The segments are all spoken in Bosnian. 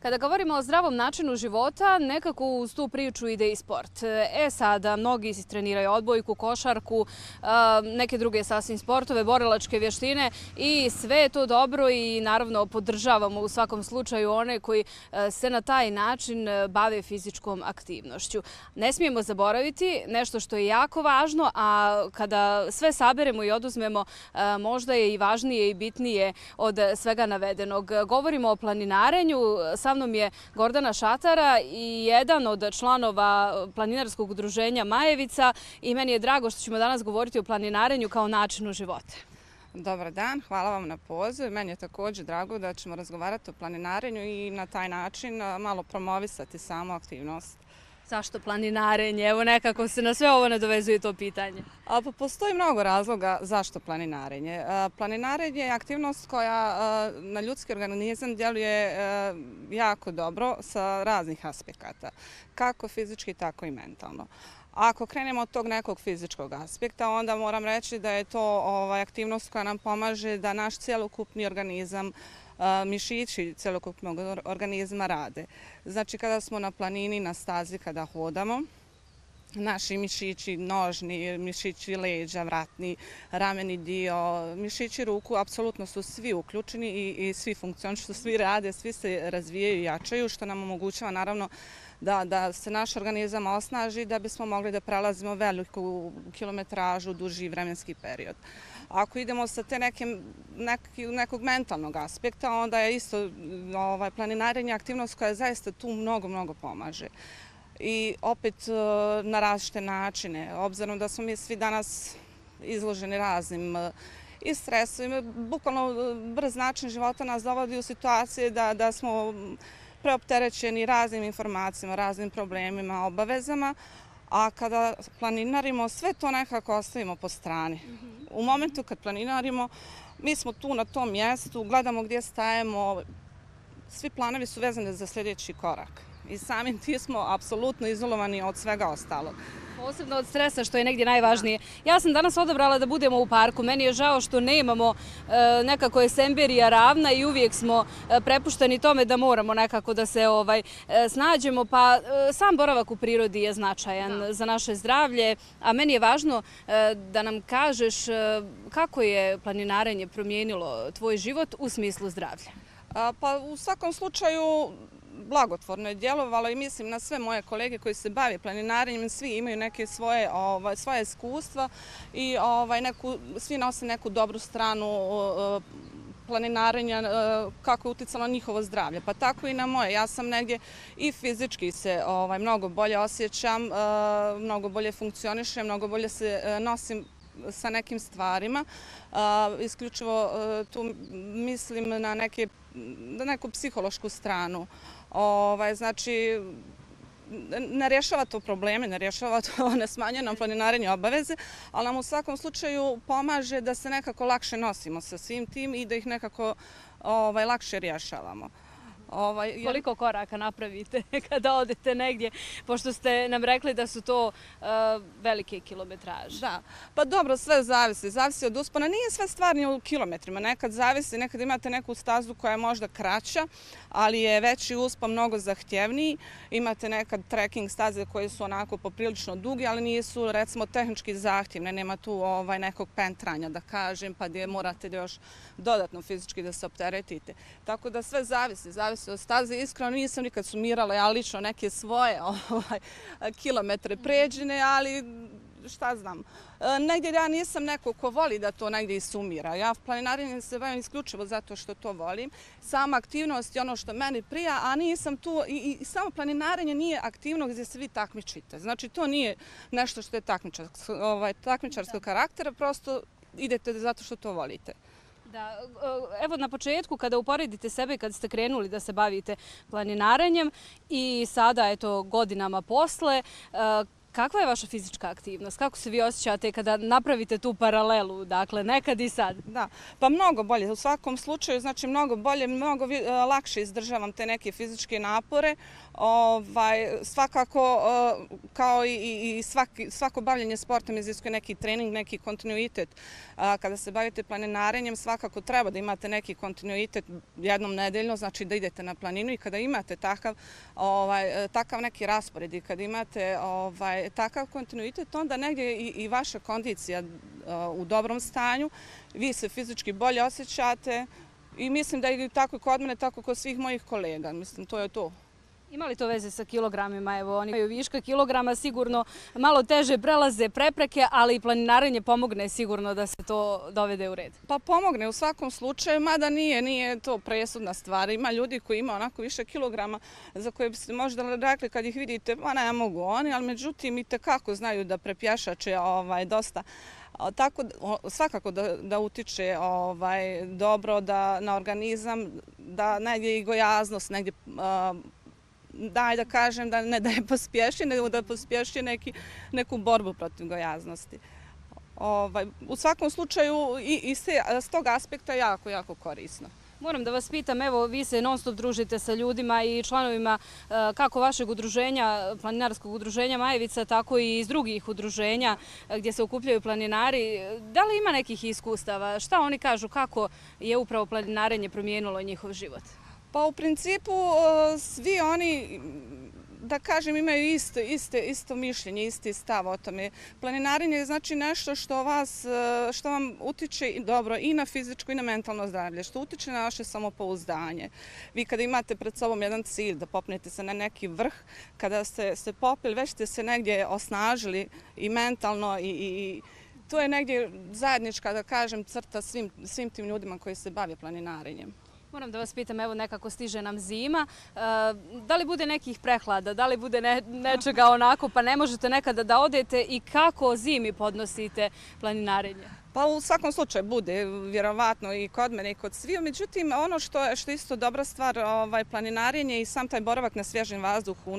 Kada govorimo o zdravom načinu života, nekako uz tu priču ide i sport. Sada mnogi treniraju odbojku, košarku, neke druge sasvim sportove, borilačke vještine i sve je to dobro i naravno podržavamo u svakom slučaju one koji se na taj način bave fizičkom aktivnošću. Ne smijemo zaboraviti nešto što je jako važno, a kada sve saberemo i oduzmemo, možda je i važnije i bitnije od svega navedenog. Govorimo o planinarenju. Sa mnom je Gordana Šatara i jedan od članova planinarskog udruženja Majevica i meni je drago što ćemo danas govoriti o planinarenju kao načinu života. Dobar dan, hvala vam na pozivu. Meni je također drago da ćemo razgovarati o planinarenju i na taj način malo promovisati samu aktivnost. Zašto planinarenje? Evo nekako se na sve ovo nadovezuje to pitanje. Postoji mnogo razloga zašto planinarenje. Planinarenje je aktivnost koja na ljudski organizam djeluje jako dobro sa raznih aspekata, kako fizički, tako i mentalno. Ako krenemo od tog nekog fizičkog aspekta, onda moram reći da je to aktivnost koja nam pomaže da naš cjelokupni organizam, mišići cjelokupnog organizma rade. Znači kada smo na planini, na stazi, kada hodamo, naši mišići nožni, mišići leđa, vratni, rameni dio, mišići ruku, apsolutno su svi uključeni i svi funkcionišu, svi rade, svi se razvijaju i jačaju, što nam omogućava naravno da se naš organizam osnaži da bismo mogli da prelazimo veliku kilometražu, duži vremenski period. Ako idemo sa te nekog mentalnog aspekta, onda je isto planinarenje aktivnost koja zaista tu mnogo pomaže. I opet na različite načine, obzirom da smo mi svi danas izloženi raznim i stresovima, bukvalno brz način života nas dovodi u situacije da smo preopterećeni raznim informacijama, raznim problemima, obavezama, a kada planinarimo sve to nekako ostavimo po strani. U momentu kad planinarimo, mi smo tu na tom mjestu, gledamo gdje stajemo, svi planovi su vezani za sljedeći korak. I samim tim smo apsolutno izolovani od svega ostalog. Posebno od stresa, što je negdje najvažnije. Ja sam danas odabrala da budemo u parku. Meni je žao što nemamo nekako je Semberija ravna i uvijek smo prepušteni tome da moramo nekako da se snađemo. Pa sam boravak u prirodi je značajan za naše zdravlje, a meni je važno da nam kažeš kako je planinarenje promijenilo tvoj život u smislu zdravlja. Pa u svakom slučaju blagotvorno je djelovalo i mislim na sve moje kolege koji se bave planinarenjem, svi imaju neke svoje iskustva i svi nose neku dobru stranu planinarenja, kako je uticalo na njihovo zdravlje, pa tako i na moje. Ja sam negdje i fizički se mnogo bolje osjećam, mnogo bolje funkcionišem, mnogo bolje se nosim sa nekim stvarima. Isključivo tu mislim na neku psihološku stranu. Znači, ne rješava to probleme, ne rješava to, ne smanjuje nam planinarenje obaveze, ali nam u svakom slučaju pomaže da se nekako lakše nosimo sa svim tim i da ih nekako lakše rješavamo. Koliko koraka napravite kada odete negdje, pošto ste nam rekli da su to velike kilometraže? Da, pa dobro, sve zavisi od uspona. Nije sve stvarno u kilometrima, nekad zavisi, nekad imate neku stazu koja je možda kraća, ali je veći uspon mnogo zahtjevniji. Imate nekad trekking staze koje su onako poprilično duge, ali nisu recimo tehnički zahtjevne, nema tu nekog pentranja da kažem, pa gdje morate još dodatno fizički da se opteretite. Tako da sve zavisi od staze. Iskreno nisam nikad sumirala ja lično neke svoje kilometre pređene, ali šta znam. Negdje ja nisam neko ko voli da to negdje i sumira. Ja planinarenjem se bavim isključivo zato što to volim. Sama aktivnost je ono što meni prija, a nisam tu i samo planinarenje nije aktivnost gdje se vi takmičite. Znači to nije nešto što je takmičarskog karaktera, prosto idete zato što to volite. Da, evo na početku kada uporedite sebe kad ste krenuli da se bavite planinarenjem i sada eto godinama posle, Kakva je vaša fizička aktivnost? Kako se vi osjećate kada napravite tu paralelu, dakle nekad i sad? Da, pa mnogo bolje. U svakom slučaju, znači mnogo bolje, mnogo lakše izdržavam te neke fizičke napore. Svakako, kao i svako bavljenje sportom iziskuje neki trening, neki kontinuitet. Kada se bavite planinarenjem, svakako treba da imate neki kontinuitet jednom nedeljno, znači da idete na planinu i kada imate takav neki raspored i kada imate takav kontinuitet, onda negdje i vaša kondicija u dobrom stanju, vi se fizički bolje osjećate i mislim da je tako kod mene, tako kod svih mojih kolega. Mislim, to je to. Ima li to veze sa kilogramima? Evo, oni imaju viška kilograma, sigurno malo teže prelaze prepreke, ali i planinarenje pomogne sigurno da se to dovede u red. Pa pomogne u svakom slučaju, mada nije to presudna stvar. Ima ljudi koji ima onako više kilograma za koje biste možda rekli kad ih vidite, pa ne mogu oni, ali međutim i tekako znaju da prepjašače dosta. Tako svakako da utiče dobro na organizam, da negdje i gojaznost, negdje da kažem da ne da je pospješi, nego da pospješi neku borbu protiv gojaznosti. U svakom slučaju i s tog aspekta jako, jako korisno. Moram da vas pitam, evo vi se non stop družite sa ljudima i članovima kako vašeg udruženja, planinarskog udruženja Majevica, tako i iz drugih udruženja gdje se okupljaju planinari. Da li ima nekih iskustava? Šta oni kažu kako je upravo planinarenje promijenilo njihov život? Pa u principu svi oni, da kažem, imaju isto mišljenje, isti stav o tome. Planinarenje je znači nešto što vam utiče dobro i na fizičko i na mentalno zdravlje, što utiče na vaše samopouzdanje. Vi kada imate pred sobom jedan cilj da popnete se na neki vrh, kada ste se popeli, već ste se negdje osnažili i mentalno i to je negdje zajednička, da kažem, crta svim tim ljudima koji se bave planinarenjem. Moram da vas pitam, evo nekako stiže nam zima, da li bude nekih prehlada, da li bude nečega onako pa ne možete nekada da odete i kako zimi podnosite planinarenje? Pa u svakom slučaju bude, vjerovatno i kod mene i kod svih. Međutim, ono što je isto dobra stvar, planinarenje i sam taj boravak na svježem vazduhu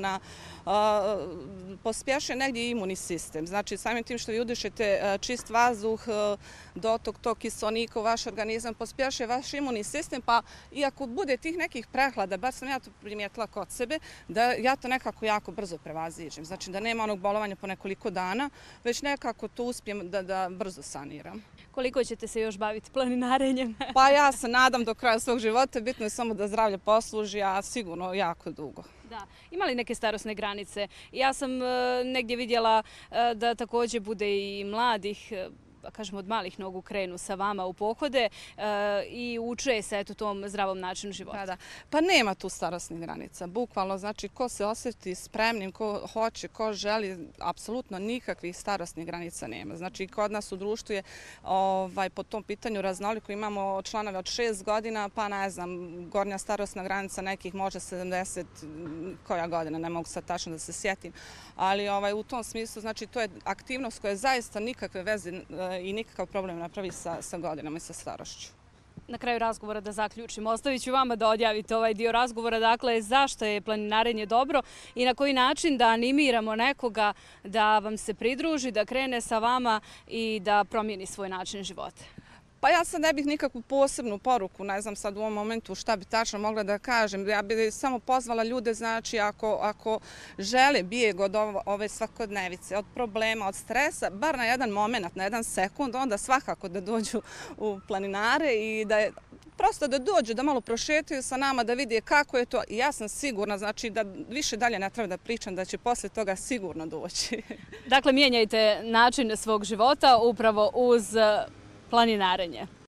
pospješuje negdje imunni sistem. Znači, samim tim što vi udišete čist vazduh, dotok tog kiseonika u vaš organizam, pospješuje vaš imunni sistem, pa iako bude tih nekih prehlada, bar sam ja to primijetila kod sebe, da ja to nekako jako brzo prevaziđem. Znači, da nema onog bolovanja po nekoliko dana, već nekako to uspijem da brzo saniram. Koliko ćete se još baviti planinarenjem? Pa ja se nadam do kraja svog života, bitno je samo da zdravlje posluži, a sigurno jako dugo. Da. Ima li neke starosne granice? Ja sam negdje vidjela da također bude i mladih, kažemo od malih nogu krenu sa vama u pohode i uče se tom zdravom načinu života. Da. Pa nema tu starosnih granica. Bukvalno, znači, ko se osjeti spremnim, ko hoće, ko želi, apsolutno nikakvih starosnih granica nema. Znači, kod nas u društvu je po tom pitanju raznoliko. Imamo članove od 6 godina, pa ne znam, gornja starosna granica nekih može 70 koja godina, ne mogu sad tačno da se sjetim. Ali u tom smislu, znači, to je aktivnost koja zaista nikakve veze i nikakav problem napravi sa godinama i sa starošću. Na kraju razgovora da zaključimo, ostavit ću vama da odjavite ovaj dio razgovora. Dakle, zašto je planinarenje dobro i na koji način da animiramo nekoga da vam se pridruži, da krene sa vama i da promijeni svoj način života? Pa ja sad ne bih nikakvu posebnu poruku, ne znam sad u ovom momentu šta bi tačno mogla da kažem. Ja bih samo pozvala ljude, znači ako žele bijeg od ove svakodnevice, od problema, od stresa, bar na jedan moment, na jedan sekund, onda svakako da dođu u planinare i da prosto da dođu, da malo prošetaju sa nama, da vide kako je to. I ja sam sigurna, znači da više dalje ne treba da pričam, da će posle toga sigurno doći. Dakle, mijenjajte način svog života upravo uz planinarenje.